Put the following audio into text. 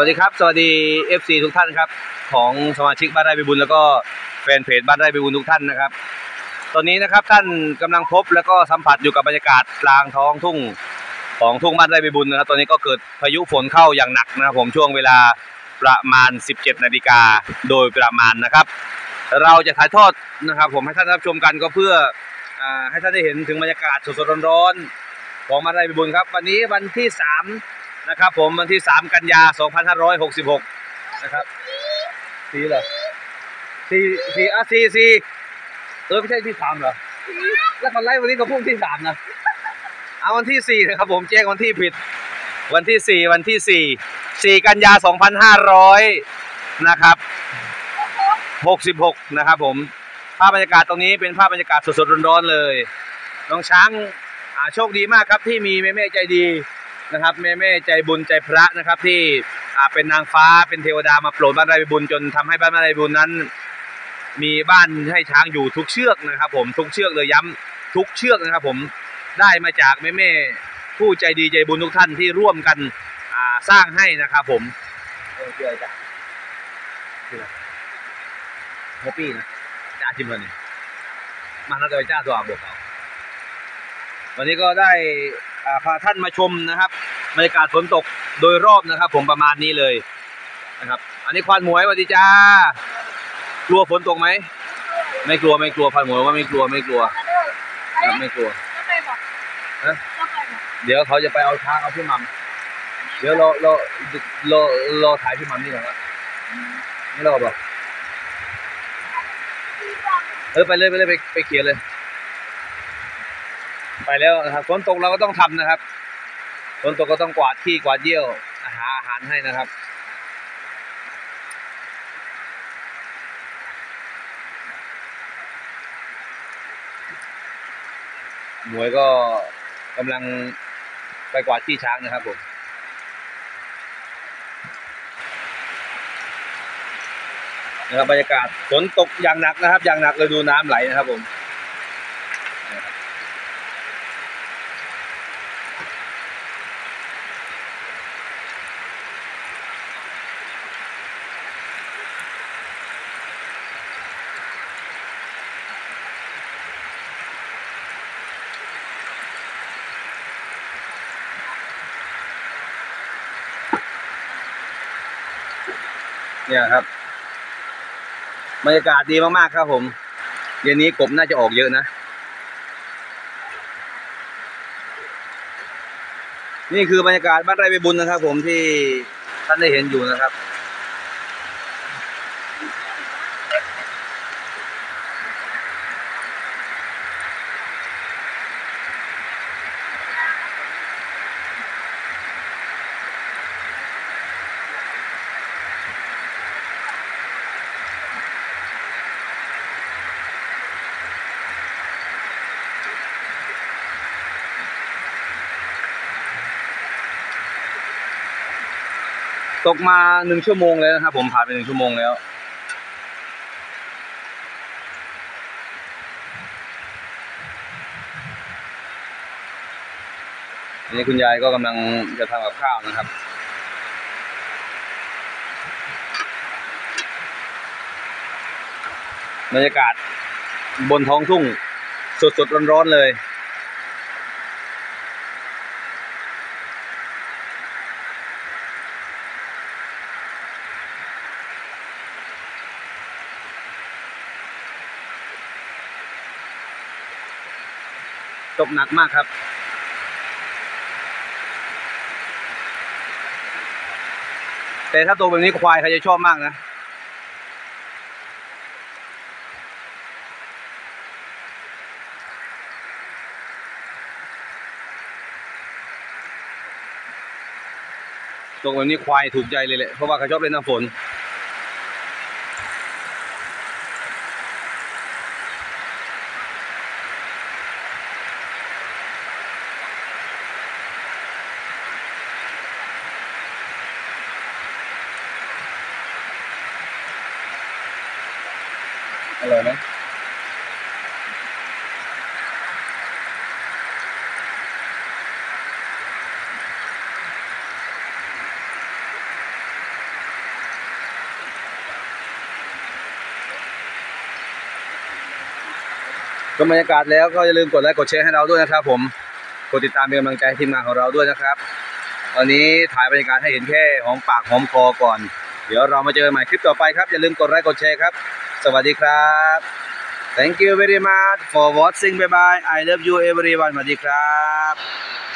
วัสดีครับสวัสดี FC ทุกท่านครับของสมาชิกบ้านไร่ใบบุญแล้วก็แฟนเพจบ้านไร่ใบบุญทุกท่านนะครับตอนนี้นะครับท่านกำลังพบแล้วก็สัมผัสอยู่กับบรรยากาศกลางท้องทุ่งของทุ่งบ้านไร่ใบบุญนะครับตอนนี้ก็เกิดพายุฝนเข้าอย่างหนักนะครับผมช่วงเวลาประมาณ 17 นาฬิกาโดยประมาณนะครับเราจะถ่ายทอดนะครับผมให้ท่านรับชมกันก็เพื่อให้ท่านได้เห็นถึงบรรยากาศสดๆร้อนๆของบ้านไร่ใบบุญครับวันนี้วันที่3นะครับผมวันที่3 กันยา 2566นะครับสีเหรอสีไม่ใช่ที่3เหรอแล้วคนไล่วันนี้ก็พุ่งที่3นะเอาวันที่4นะครับผมแจ้งวันที่ผิดวันที่4 กันยา 2500นะครับ66นะครับผมภาพบรรยากาศตรงนี้เป็นภาพบรรยากาศสดๆร้อนๆเลยน้องช้างโชคดีมากครับที่มีแม่ใจดีนะครับแม่ใจบุญใจพระนะครับที่เป็นนางฟ้าเป็นเทวดามาโปรดบ้านไร่ใบบุญจนทำให้บ้านไร่ใบบุญนั้นมีบ้านให้ช้างอยู่ทุกเชือกนะครับผมทุกเชือกเลยย้ำทุกเชือกนะครับผมได้มาจากแม่ผู้ใจดีใจบุญทุกท่านที่ร่วมกันสร้างให้นะครับผมเชื่อจ้ะแฮปปี้นะจ้าชิมเลยนี่มาแล้วจะจ้าตัวบอกเขาวันนี้ก็ได้พาท่านมาชมนะครับบรรยากาศฝนตกโดยรอบนะครับผมประมาณนี้เลยนะครับอันนี้ควานหมวยสวัสดีจ้ากลัวฝนตกไหมไม่กลัวควานหมวยว่าไม่กลัวไม่กลัวเดี๋ยวเขาจะไปเอาช้างเอาพี่มัมเดี๋ยวรอถ่ายพี่มัมนี่ก่อนครับไม่รอบอกไปเลยไปเขียนเลยไปแล้วนะครับฝนตกเราก็ต้องทำนะครับฝนตกก็ต้องกวาดขี้กวาดเยี่ยวหาอาหารให้นะครับหมวยก็กำลังไปกวาดขี้ช้างนะครับผมนะครับบรรยากาศฝนตกอย่างหนักนะครับอย่างหนักเลยดูน้ำไหลนะครับผมเนี่ยครับบรรยากาศดีมากๆครับผมเย็นนี้กบน่าจะออกเยอะนะนี่คือบรรยากาศบ้านไร่ใบบุญนะครับผมที่ท่านได้เห็นอยู่นะครับตกมา1 ชั่วโมงแล้วนะครับผมผ่านไป1 ชั่วโมงแล้วอันนี้คุณยายก็กำลังจะทำกับข้าวนะครับบรรยากาศบนท้องทุ่งสดๆร้อนๆเลยตกหนักมากครับแต่ถ้าตัวแบบนี้ควายเขาจะชอบมากนะตัวแบบนี้ควายถูกใจเลยแหละเพราะว่าเขาชอบเล่นน้ำฝนอร่อยไหมชมบรรยากาศแล้วก็อย่าลืมกดไลค์กดแชร์ให้เราด้วยนะครับผมกดติดตามเป็นกำลังใจให้ทีมงานของเราด้วยนะครับตอนนี้ถ่ายบรรยากาศให้เห็นแค่หอมปากหอมคอก่อนเดี๋ยวเรามาเจอกันใหม่คลิปต่อไปครับอย่าลืมกดไลค์กดแชร์ครับสวัสดีครับ Thank you very much for watching bye bye I love you everyone สวัสดีครับ